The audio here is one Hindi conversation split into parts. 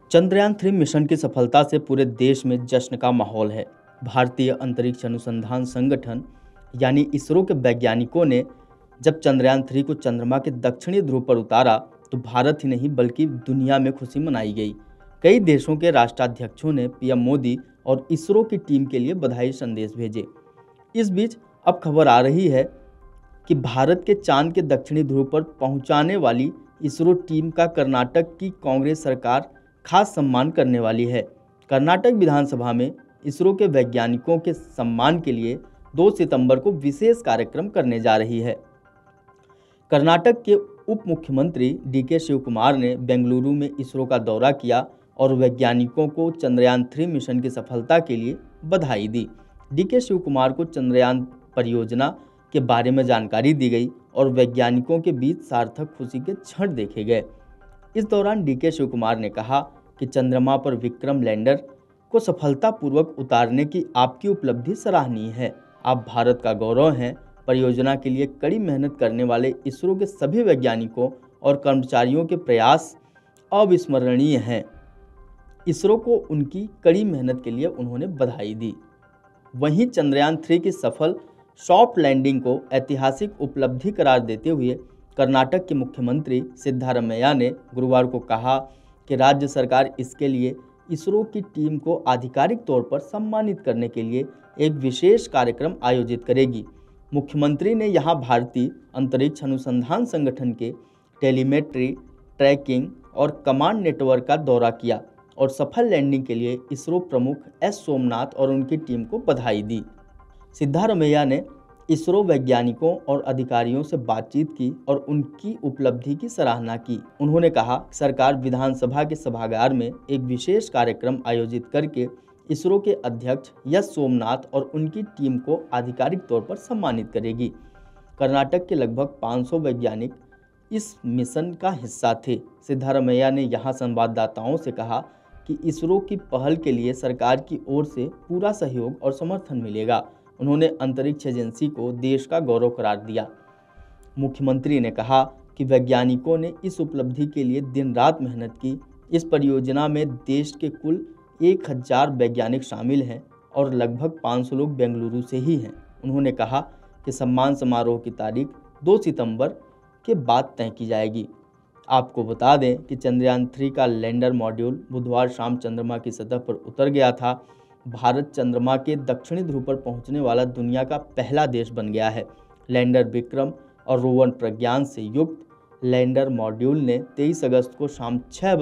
चंद्रयान 3 मिशन की सफलता से पूरे देश में जश्न का माहौल है। भारतीय अंतरिक्ष अनुसंधान संगठन यानी इसरो के वैज्ञानिकों ने जब चंद्रयान 3 को चंद्रमा के दक्षिणी ध्रुव पर उतारा तो भारत ही नहीं बल्कि दुनिया में खुशी मनाई गई। कई देशों के राष्ट्राध्यक्षों ने पीएम मोदी और इसरो की टीम के लिए बधाई संदेश भेजे। इस बीच अब खबर आ रही है कि भारत के चांद के दक्षिणी ध्रुव पर पहुंचाने वाली इसरो टीम का कर्नाटक की कांग्रेस सरकार खास सम्मान करने वाली है। कर्नाटक विधानसभा में इसरो के वैज्ञानिकों के सम्मान के लिए 2 सितंबर को विशेष कार्यक्रम करने जा रही है। कर्नाटक के उप मुख्यमंत्री डीके शिव कुमार ने बेंगलुरु में इसरो का दौरा किया और वैज्ञानिकों को चंद्रयान 3 मिशन की सफलता के लिए बधाई दी। डीके शिव कुमार को चंद्रयान परियोजना के बारे में जानकारी दी गई और वैज्ञानिकों के बीच सार्थक खुशी के क्षण देखे गए। इस दौरान डीके शिव कुमार ने कहा कि चंद्रमा पर विक्रम लैंडर को सफलतापूर्वक उतारने की आपकी उपलब्धि सराहनीय है। आप भारत का गौरव हैं। परियोजना के लिए कड़ी मेहनत करने वाले इसरो के सभी वैज्ञानिकों और कर्मचारियों के प्रयास अविस्मरणीय हैं। इसरो को उनकी कड़ी मेहनत के लिए उन्होंने बधाई दी। वहीं चंद्रयान 3 की सफल सॉफ्ट लैंडिंग को ऐतिहासिक उपलब्धि करार देते हुए कर्नाटक के मुख्यमंत्री सिद्धारमैया ने गुरुवार को कहा कि राज्य सरकार इसके लिए इसरो की टीम को आधिकारिक तौर पर सम्मानित करने के लिए एक विशेष कार्यक्रम आयोजित करेगी। मुख्यमंत्री ने यहां भारतीय अंतरिक्ष अनुसंधान संगठन के टेलीमेट्री, ट्रैकिंग और कमांड नेटवर्क का दौरा किया और सफल लैंडिंग के लिए इसरो प्रमुख एस सोमनाथ और उनकी टीम को बधाई दी। सिद्धारमैया ने इसरो वैज्ञानिकों और अधिकारियों से बातचीत की और उनकी उपलब्धि की सराहना की। उन्होंने कहा, सरकार विधानसभा के सभागार में एक विशेष कार्यक्रम आयोजित करके इसरो के अध्यक्ष एस सोमनाथ और उनकी टीम को आधिकारिक तौर पर सम्मानित करेगी। कर्नाटक के लगभग 500 वैज्ञानिक इस मिशन का हिस्सा थे। सिद्धारमैया ने यहाँ संवाददाताओं से कहा कि इसरो की पहल के लिए सरकार की ओर से पूरा सहयोग और समर्थन मिलेगा। उन्होंने अंतरिक्ष एजेंसी को देश का गौरव करार दिया। मुख्यमंत्री ने कहा कि वैज्ञानिकों ने इस उपलब्धि के लिए दिन रात मेहनत की। इस परियोजना में देश के कुल 1000 वैज्ञानिक शामिल हैं और लगभग 500 लोग बेंगलुरु से ही हैं। उन्होंने कहा कि सम्मान समारोह की तारीख 2 सितंबर के बाद तय की जाएगी। आपको बता दें कि चंद्रयान 3 का लैंडर मॉड्यूल बुधवार शाम चंद्रमा की सतह पर उतर गया था। भारत चंद्रमा के दक्षिणी ध्रुव पर पहुंचने वाला दुनिया का पहला देश बन गया है। लैंडर विक्रम और रोवर प्रज्ञान से युक्त लैंडर मॉड्यूल ने 23 अगस्त को शाम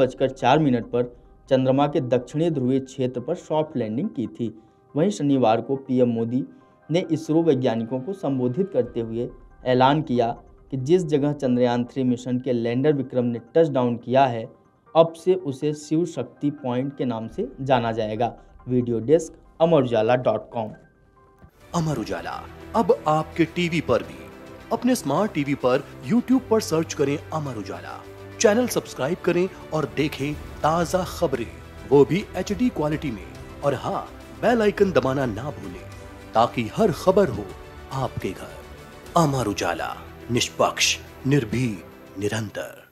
6:04 पर चंद्रमा के दक्षिणी ध्रुवीय क्षेत्र पर सॉफ्ट लैंडिंग की थी। वहीं शनिवार को पीएम मोदी ने इसरो वैज्ञानिकों को संबोधित करते हुए ऐलान किया कि जिस जगह चंद्रयान 3 मिशन के लैंडर विक्रम ने टच डाउन किया है, अब से उसे शिव शक्ति पॉइंट के नाम से जाना जाएगा। Video desk amarujala.com। Amar Ujala अब आपके टीवी पर भी। अपने स्मार्ट टीवी पर YouTube पर सर्च करें अमर उजाला, चैनल सब्सक्राइब करें और देखें ताजा खबरें, वो भी HD क्वालिटी में। और हाँ, बेल आइकन दबाना ना भूलें ताकि हर खबर हो आपके घर। अमर उजाला, निष्पक्ष, निर्भीक, निरंतर।